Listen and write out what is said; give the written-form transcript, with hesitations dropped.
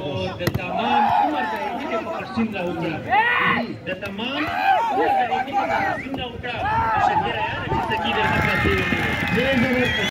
د تمام عمر د ایټې په تقسیم لا وکړه د تمام عمر د ایټې په تقسیم لا وکړه شکر یاره چې سکی د حق